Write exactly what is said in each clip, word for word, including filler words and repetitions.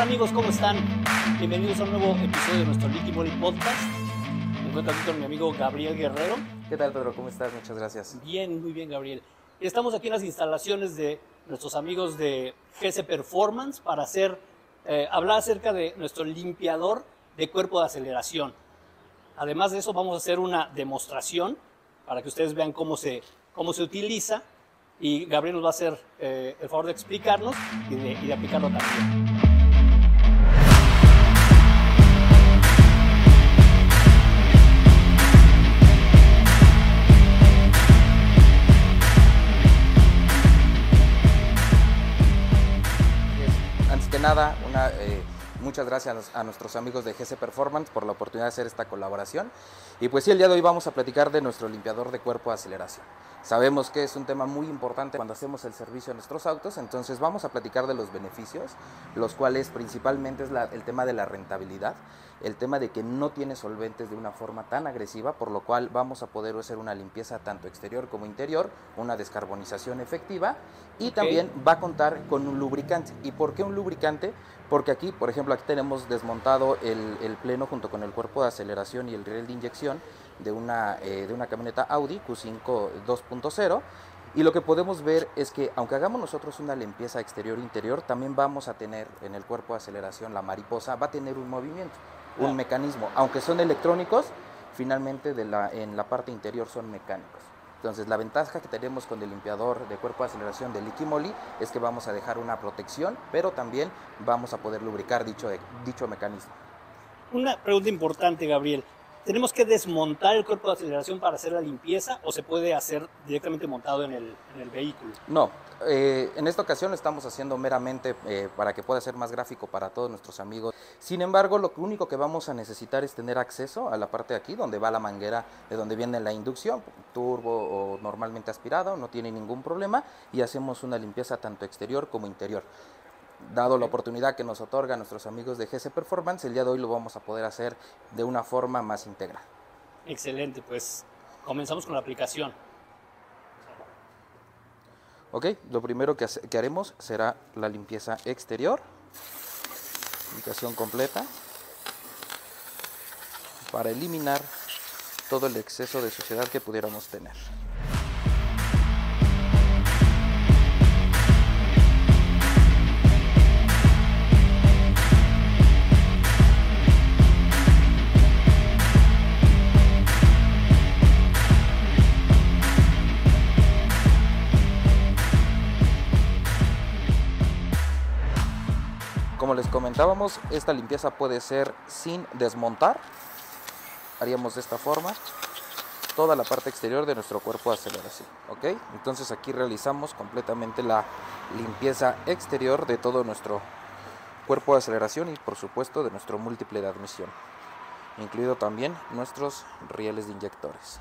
amigos? ¿Cómo están? Bienvenidos a un nuevo episodio de nuestro Liqui Moly Podcast. Me encuentro aquí con mi amigo Gabriel Guerrero. ¿Qué tal, Pedro? ¿Cómo estás? Muchas gracias. Bien, muy bien, Gabriel. Estamos aquí en las instalaciones de nuestros amigos de G C Performance para hacer, eh, hablar acerca de nuestro limpiador de cuerpo de aceleración. Además de eso, vamos a hacer una demostración para que ustedes vean cómo se, cómo se utiliza, y Gabriel nos va a hacer eh, el favor de explicarnos y de, y de aplicarlo también. Antes que nada, una, eh, muchas gracias a nuestros amigos de G C Performance por la oportunidad de hacer esta colaboración. Y pues sí, el día de hoy vamos a platicar de nuestro limpiador de cuerpo de aceleración. Sabemos que es un tema muy importante cuando hacemos el servicio a nuestros autos, entonces vamos a platicar de los beneficios, los cuales principalmente es la, el tema de la rentabilidad, el tema de que no tiene solventes de una forma tan agresiva, por lo cual vamos a poder hacer una limpieza tanto exterior como interior, una descarbonización efectiva, y okay. también va a contar con un lubricante. ¿Y por qué un lubricante? Porque aquí, por ejemplo, aquí tenemos desmontado el, el pleno junto con el cuerpo de aceleración y el riel de inyección de una, eh, de una camioneta Audi Q cinco dos punto cero, y lo que podemos ver es que aunque hagamos nosotros una limpieza exterior-interior, también vamos a tener en el cuerpo de aceleración, la mariposa va a tener un movimiento, un yeah. mecanismo, aunque son electrónicos, finalmente de la, en la parte interior son mecánicos. Entonces la ventaja que tenemos con el limpiador de cuerpo de aceleración de Liqui Moly es que vamos a dejar una protección, pero también vamos a poder lubricar dicho, dicho mecanismo. Una pregunta importante, Gabriel. ¿Tenemos que desmontar el cuerpo de aceleración para hacer la limpieza o se puede hacer directamente montado en el, en el vehículo? No, eh, en esta ocasión lo estamos haciendo meramente eh, para que pueda ser más gráfico para todos nuestros amigos. Sin embargo, lo único que vamos a necesitar es tener acceso a la parte de aquí donde va la manguera, de donde viene la inducción, turbo o normalmente aspirado, no tiene ningún problema, y hacemos una limpieza tanto exterior como interior. Dado la oportunidad que nos otorgan nuestros amigos de G C Performance, el día de hoy lo vamos a poder hacer de una forma más íntegra. Excelente, pues comenzamos con la aplicación. Ok, lo primero que, hace, que haremos será la limpieza exterior, aplicación completa, para eliminar todo el exceso de suciedad que pudiéramos tener. Como les comentábamos, esta limpieza puede ser sin desmontar. Haríamos de esta forma toda la parte exterior de nuestro cuerpo de aceleración, ¿ok? Entonces aquí realizamos completamente la limpieza exterior de todo nuestro cuerpo de aceleración y por supuesto de nuestro múltiple de admisión, incluido también nuestros rieles de inyectores.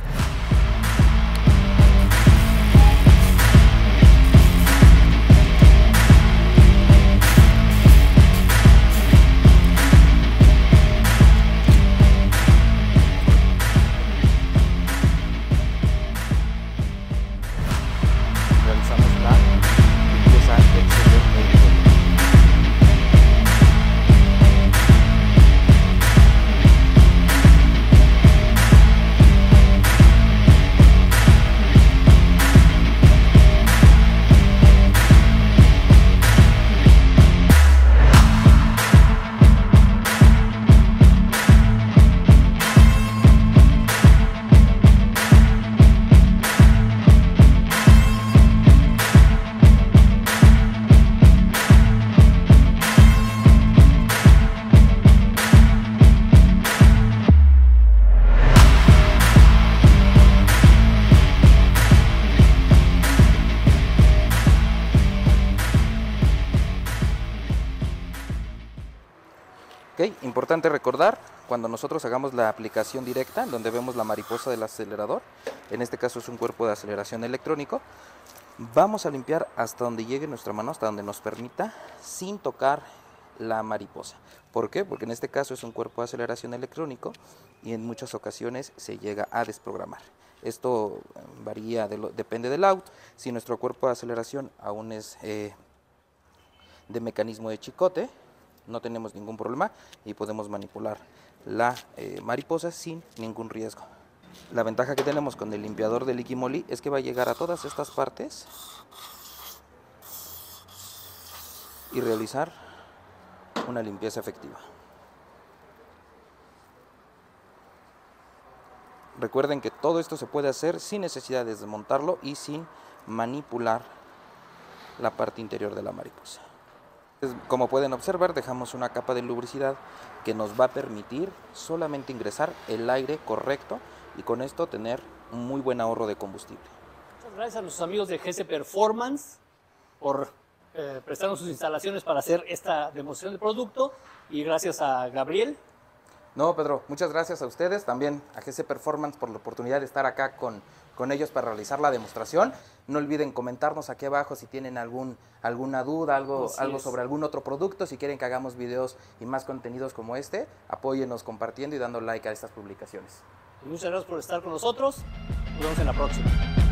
Okay, importante recordar, cuando nosotros hagamos la aplicación directa, donde vemos la mariposa del acelerador, en este caso es un cuerpo de aceleración electrónico, vamos a limpiar hasta donde llegue nuestra mano, hasta donde nos permita, sin tocar la mariposa. ¿Por qué? Porque en este caso es un cuerpo de aceleración electrónico y en muchas ocasiones se llega a desprogramar. Esto varía, de lo, depende del auto. Si nuestro cuerpo de aceleración aún es eh, de mecanismo de chicote, no tenemos ningún problema y podemos manipular la eh, mariposa sin ningún riesgo. La ventaja que tenemos con el limpiador de Liquimoli es que va a llegar a todas estas partes y realizar una limpieza efectiva. Recuerden que todo esto se puede hacer sin necesidad de desmontarlo y sin manipular la parte interior de la mariposa. Como pueden observar, dejamos una capa de lubricidad que nos va a permitir solamente ingresar el aire correcto y con esto tener un muy buen ahorro de combustible. Muchas gracias a nuestros amigos de G S Performance por eh, prestarnos sus instalaciones para hacer esta demostración de producto, y gracias a Gabriel. No, Pedro, muchas gracias a ustedes, también a G S Performance por la oportunidad de estar acá con, con ellos para realizar la demostración. No olviden comentarnos aquí abajo si tienen algún, alguna duda, algo, algo sobre algún otro producto, si quieren que hagamos videos y más contenidos como este, apóyennos compartiendo y dando like a estas publicaciones. Muchas gracias por estar con nosotros, nos vemos en la próxima.